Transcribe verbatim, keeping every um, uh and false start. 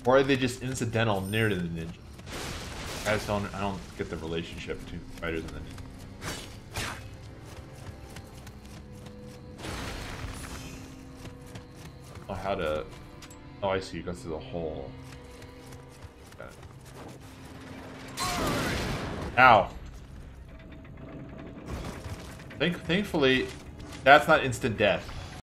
Or are they just incidental near to the ninja? I just don't, I don't get the relationship between fighters and the ninja. Oh, how to... Oh, I see. It goes through the hole. Okay. Ow. Thank, thankfully, that's not instant death.